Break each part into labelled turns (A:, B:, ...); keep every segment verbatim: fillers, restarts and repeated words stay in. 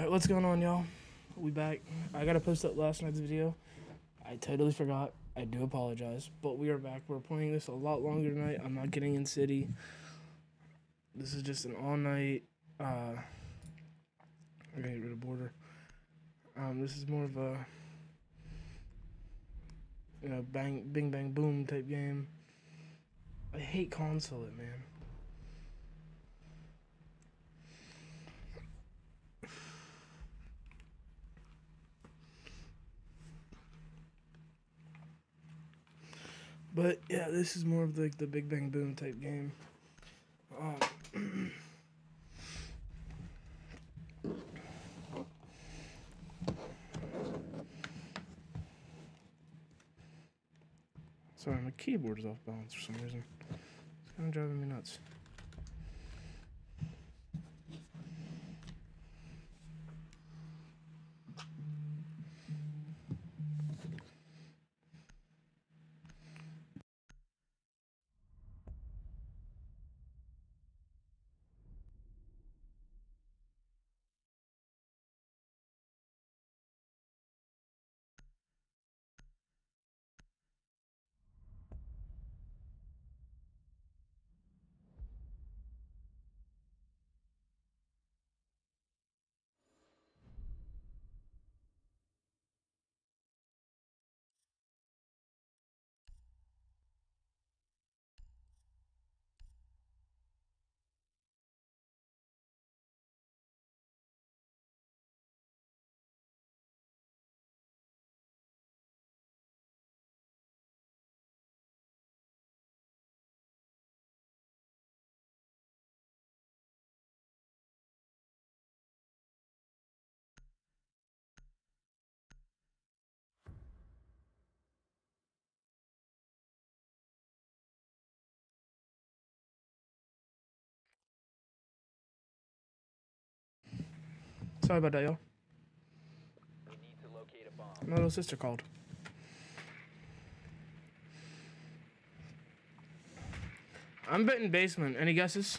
A: Alright, what's going on, y'all? We back. I gotta post up last night's video. I totally forgot. I do apologize. But we are back. We're playing this a lot longer tonight. I'm not getting in city. This is just an all-night, uh... I gotta get rid of border. Um, this is more of a... You know, bang, bing, bang, boom type game. I hate Consulate, man. But yeah, this is more of like the, the big bang boom type game. Um, sorry, my keyboard is off balance for some reason. It's kind of driving me nuts. Sorry about that, y'all.
B: We need to locate a bomb.
A: My little sister called. I'm betting basement. Any guesses?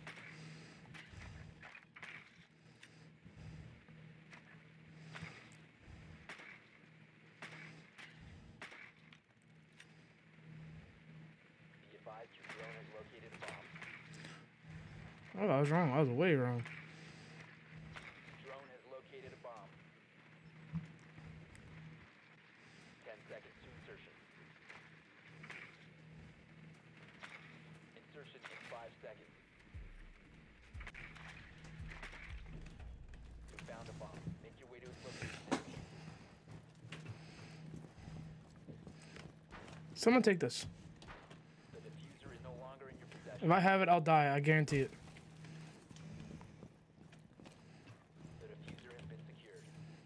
B: Be advised your drone has located a bomb.
A: Oh, I was wrong. I was way wrong.
B: Drone has located a bomb. Ten seconds to insertion. Insertion in five seconds. You found a bomb. Make your way to its location.
A: Someone take this.
B: The diffuser is no longer in your possession.
A: If I have it, I'll die. I guarantee it.
B: The diffuser has been secured.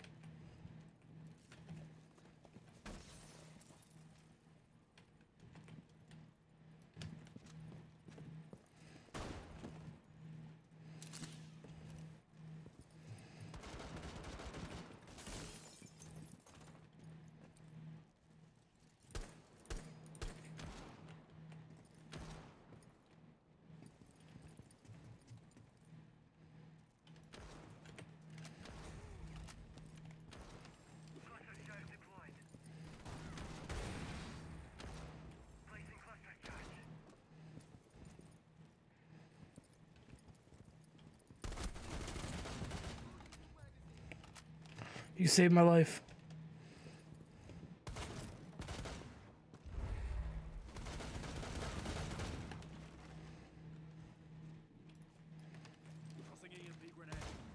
C: Cluster charge deployed. Placing cluster charge.
A: You saved my life.
C: Tossing E M P grenade.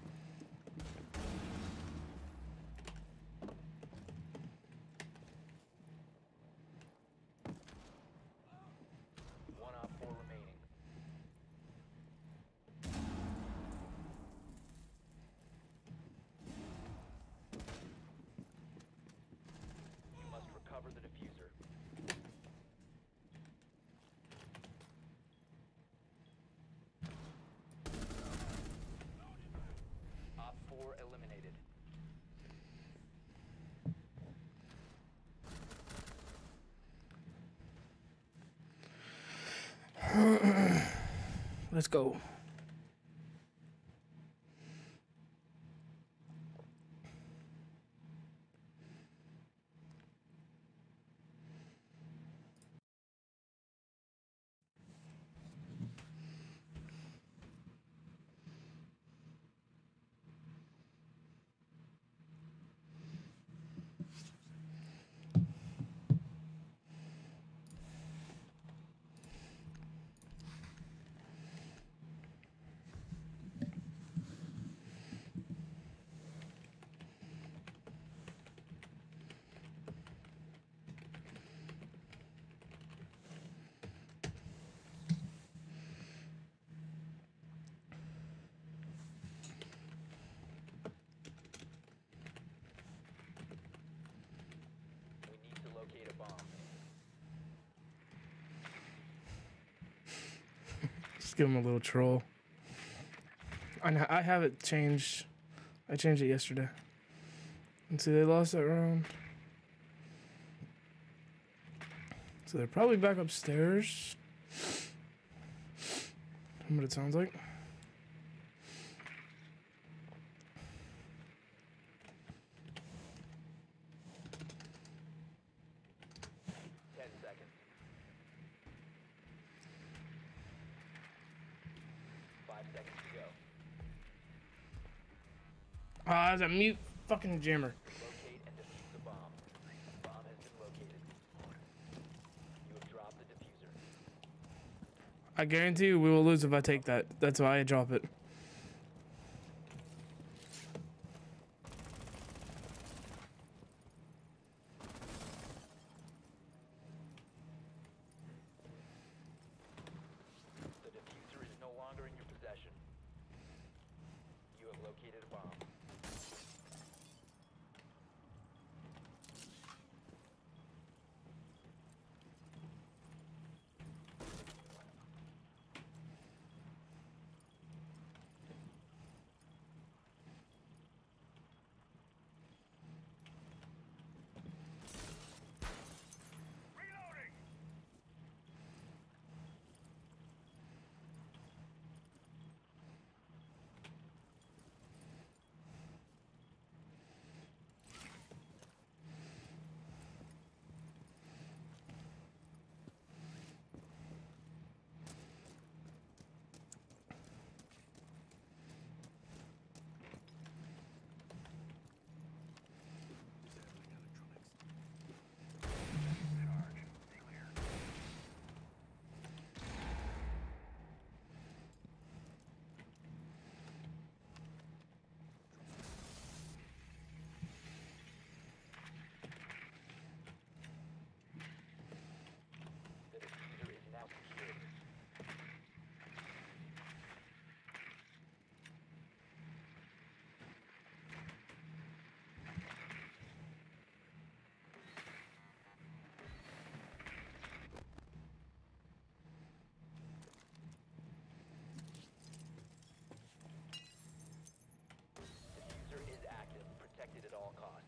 B: One op four remaining. You must recover the diffuser. Op four eliminated.
A: Let's go. Just give him a little troll. I kn- I have it changed. I changed it yesterday. And see, they lost that round. So they're probably back upstairs. What it sounds like.
B: Ten seconds. Five seconds to go.
A: Ah, that's a mute fucking jammer.
B: Locate and defuse the bomb. The bomb has been located. You have dropped the diffuser.
A: I guarantee you we will lose if I take that. That's why I drop it.
B: The diffuser is no longer in your possession. You have located a bomb.
C: Reloading!
B: The diffuser is now secured. Diffuser is active, protected at all costs.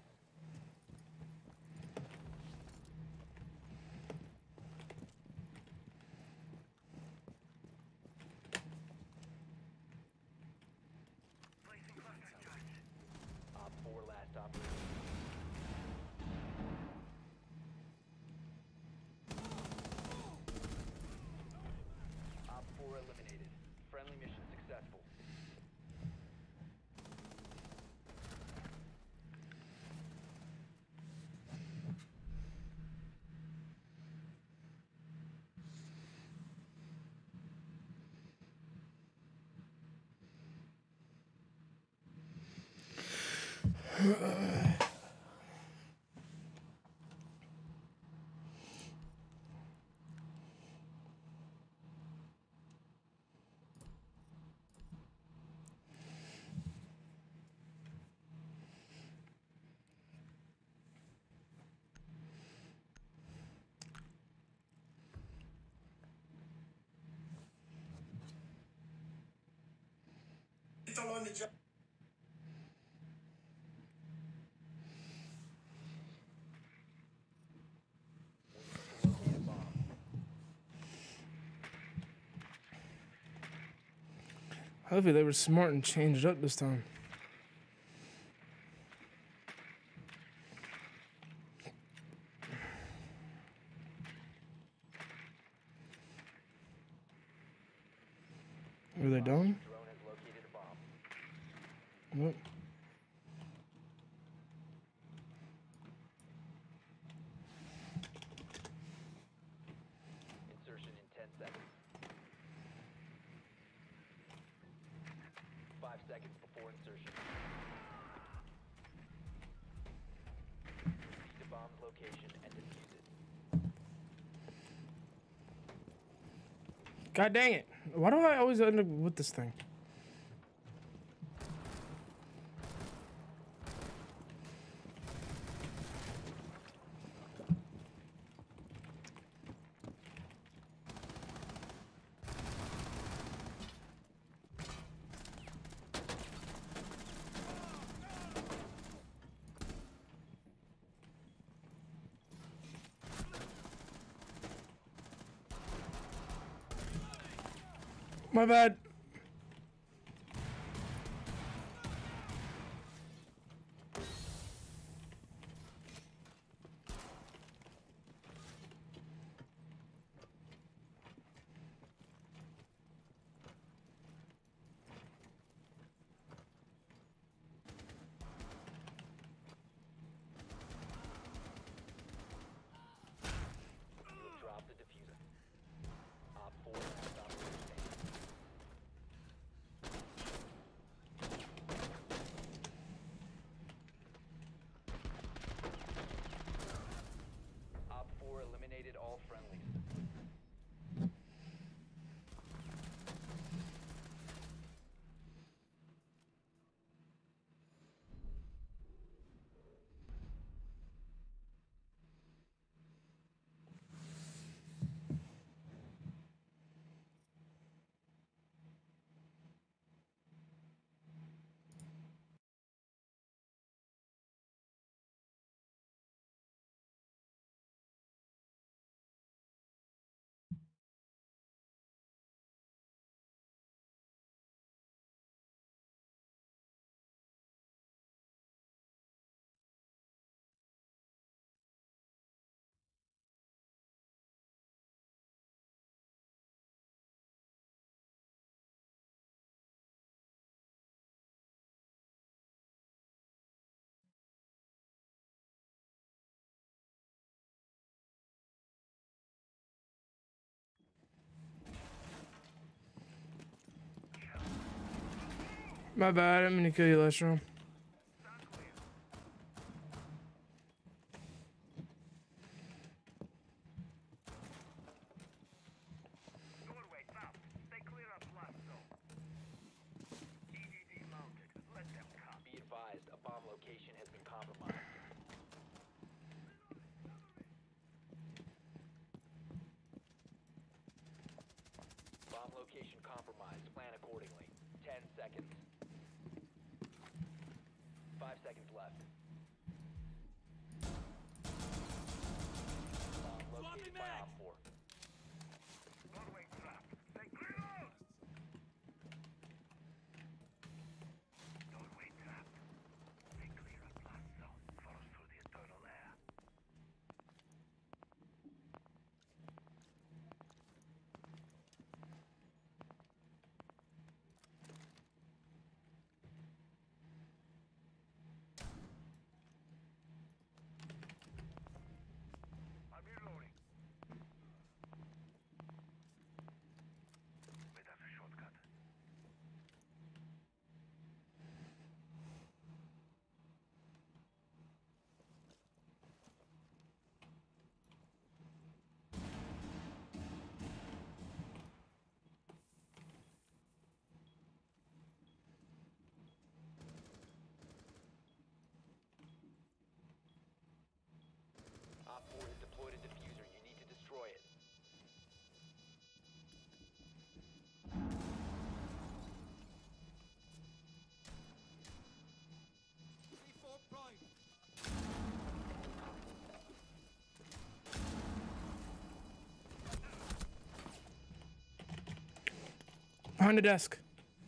C: Placing cluster charge.
B: Op four last operator. Op four eliminated. Friendly mission successful.
D: On the job.
B: Locate a bomb.
A: Hopefully they were smart and changed it up this time. Are they done?
B: Drone has located a bomb.
A: Nope.
B: Insertion in ten seconds. Five seconds before insertion. Proceed to bomb's location and defuse it.
A: God dang it. Why do I always end up with this thing? My bad.
B: You have dropped the diffuser. Op four last operator standing. Op four eliminated all friendlies.
A: My bad. I'm gonna kill you, Lestrom.
C: Sound clear. Doorway south. Stay clear of blast zone. E D D mounted. Let them come.
B: Be advised, a bomb location has been compromised. Bomb location compromised. Plan accordingly. Ten seconds. Five seconds left. Bomb located by Op four.
C: Doorway trapped. Stay clear. Doorway trapped. Stay clear of blast zone. Force through the eternal air. I'm reloading. Wait, that's a shortcut.
B: Op four has deployed a diffuser. You need to destroy it.
A: Behind the desk.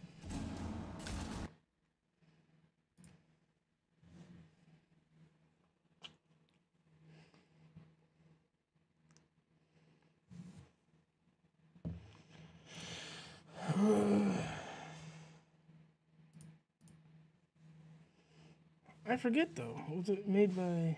A: I forget though. Was it made by?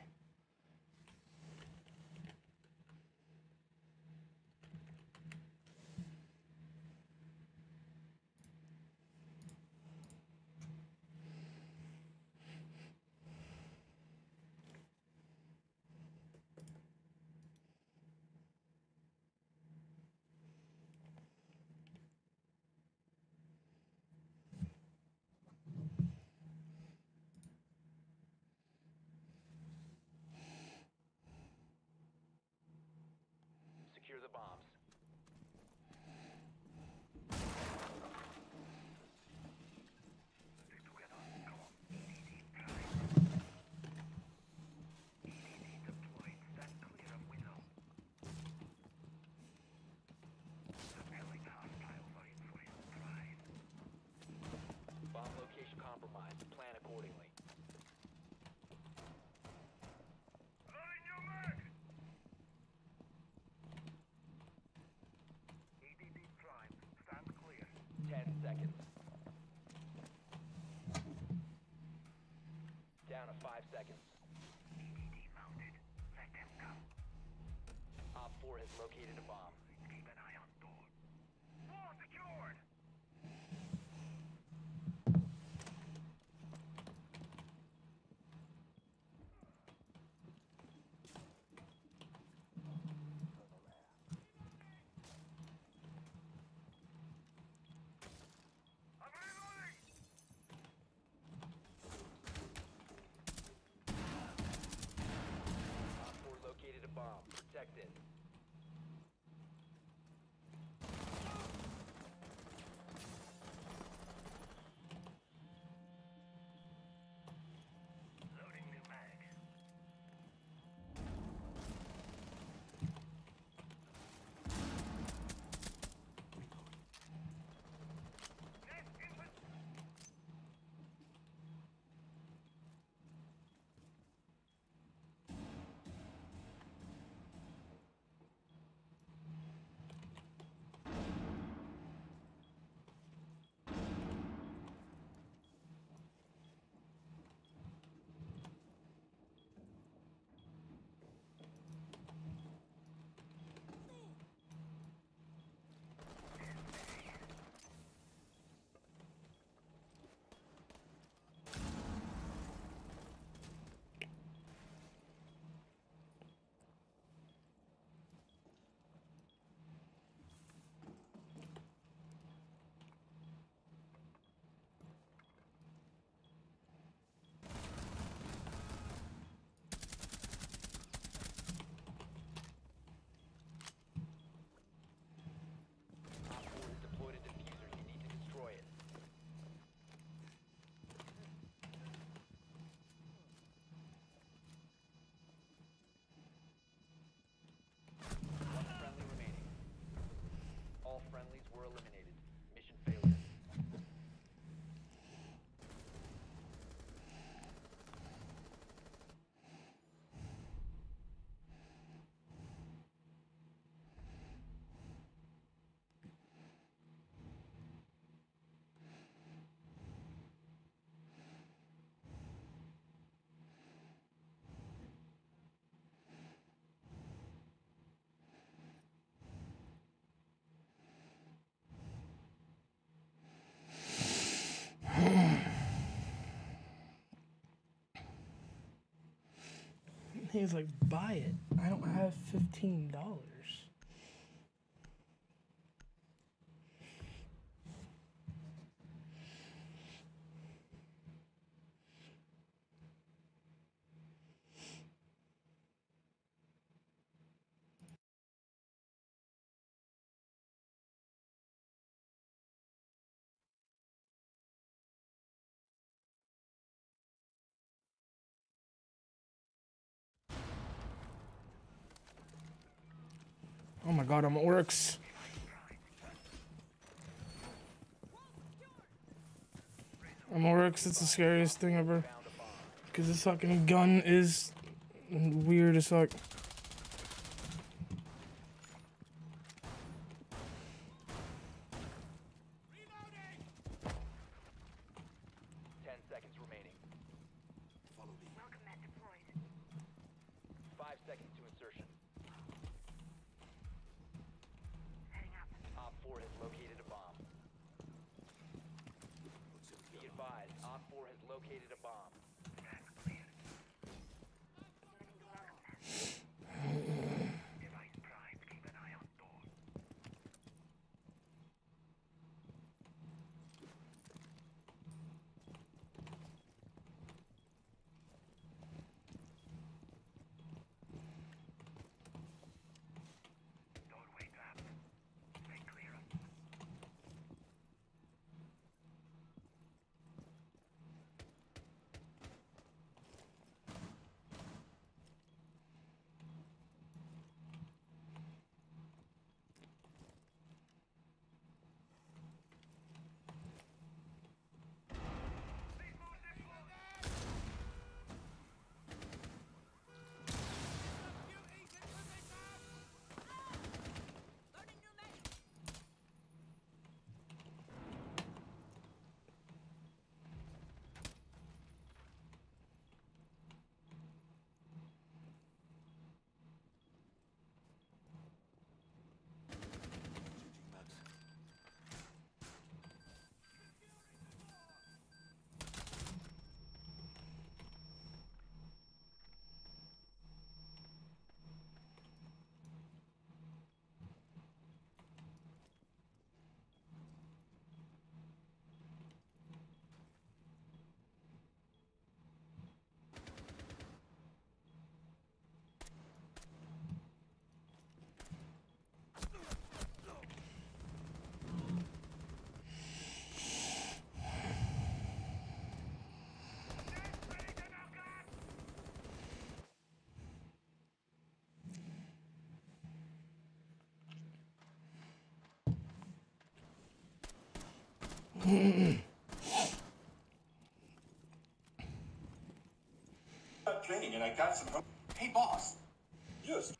B: compromised. Plan accordingly.
C: Loading your mag! E D D Prime, stand clear.
B: Ten seconds. Down to five seconds.
C: E D D mounted. Let them go.
B: Op four has located a bomb.
C: Keep an eye on door. Wall secured! I'm reloading!
B: Op four located a bomb. Protect it.
C: Loading new mag. Net infant.
B: Op four has deployed a diffuser. You need to destroy it. One friendly remaining. All friendlies were eliminated. Mission failure.
A: He's like, buy it. I don't have fifteen dollars. Oh my god, I'm at works. I'm at works, it's the scariest thing ever.
B: Found a bomb.
A: Because this fucking gun is weird as fuck.
B: Ten seconds remaining.
C: Welcome mat deployed.
B: Five seconds to insertion.
C: Heading up.
B: Op four has located a bomb. Be advised, Op four has located a bomb.
C: Stand clear. Beginning to welcome mat. Device primed. Keep an eye on door. Doorway trapped. Stay clear.
D: Up training and I got some. Hey, boss. Just.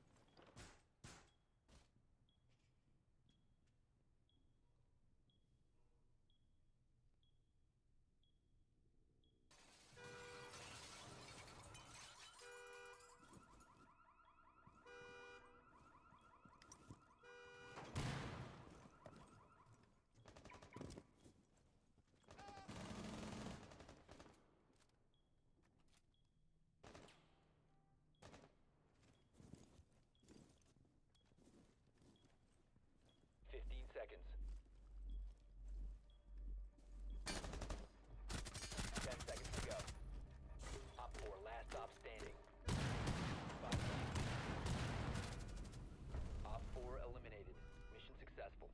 B: Fifteen seconds. Ten seconds to go. Op four, last stop standing. Five seconds. Op four eliminated. Mission successful.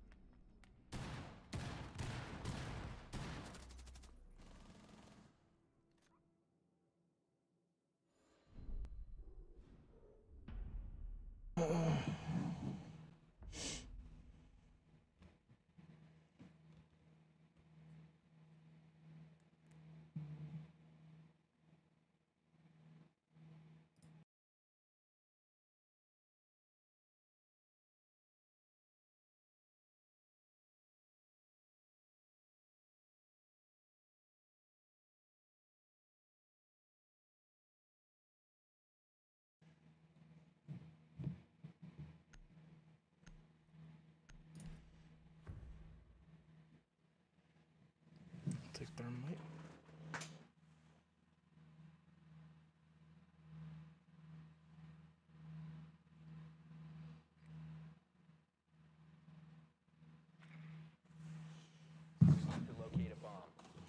A: Take thermite.
B: To locate a bomb.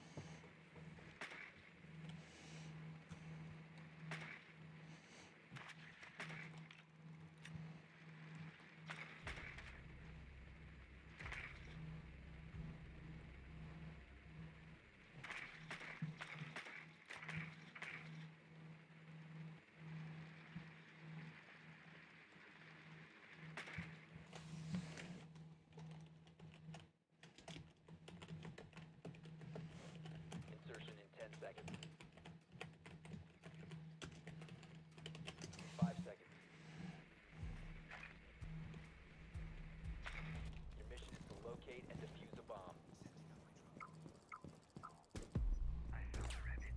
B: Insertion in ten seconds. Five seconds. Your mission is to locate and defuse a bomb.
C: I saw the rabbits.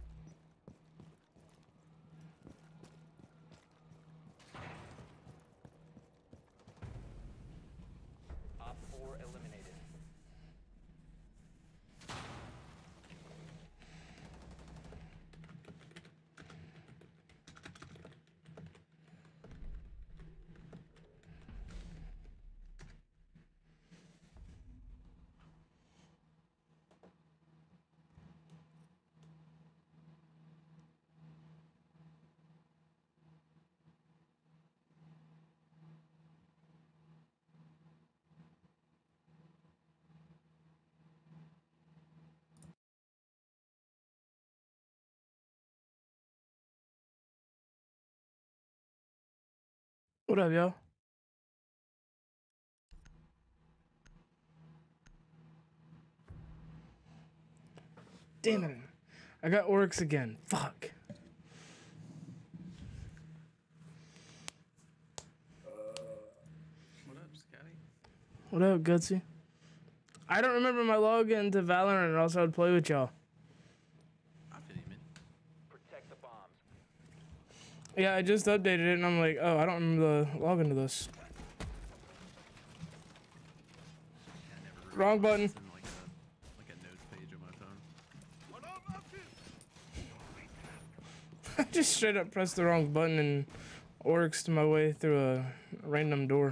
B: Op four eliminated.
A: What up, y'all? Damn it. I got Oryx again. Fuck.
E: What up, Scotty?
A: What up, Gutsy? I don't remember my login to Valorant or else I would play with y'all.
E: I feel you, man.
B: Protect the bombs.
A: Yeah, I just updated it and I'm like, oh, I don't remember the login to this.
E: Yeah, I never really
A: Wrong button.
E: it's in like a like a notes page on my phone.
A: I just straight up pressed the wrong button and Oryxed my way through a random door.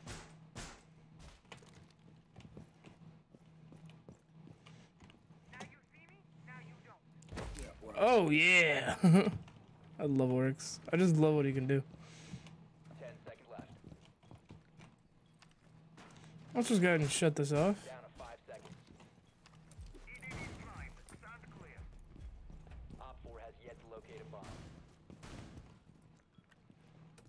C: Now you see me, now you don't.
A: Oh, yeah. I love Oryx. I just love what he can do.
B: Ten seconds left.
A: Let's just go ahead and shut this off.
B: Down to five seconds.
C: E D D prime, stand clear.
B: Op four has yet to locate a bomb.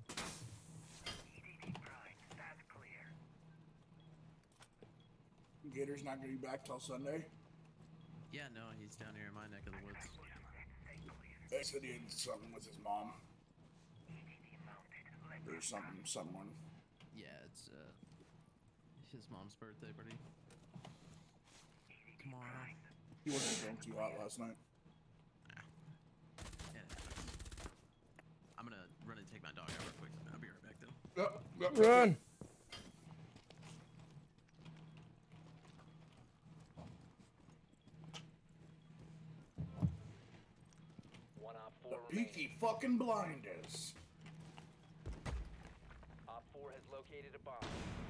C: E D D prime, stand clear.
F: Gator's not gonna be back till Sunday.
E: Yeah, no, he's down here in my neck of the woods.
F: They said he had something with his mom. Or something, someone.
E: Yeah, it's uh his mom's birthday party. Tomorrow.
F: He wasn't drunk too hot last night.
E: Yeah. I'm gonna run and take my dog out real quick. I'll be right back though.
F: Yep, yep,
A: Run!
B: One op
F: The
B: four remaining.
F: Peaky fucking Blinders.
B: Op four has located a bomb.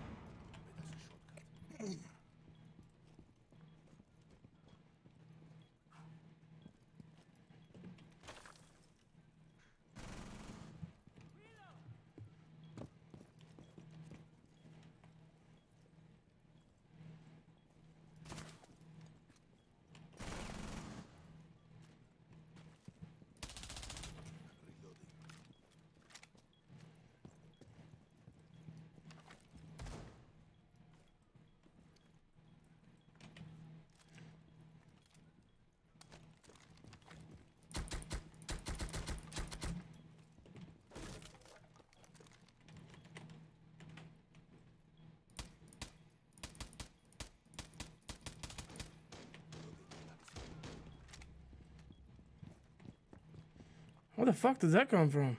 A: Where the fuck does that come from?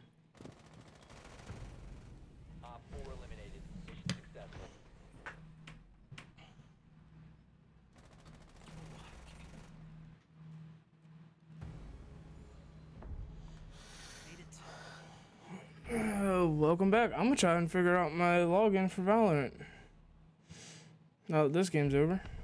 B: Op four eliminated. Mission successful.
A: Uh, welcome back. I'm gonna try and figure out my login for Valorant. Now that this game's over.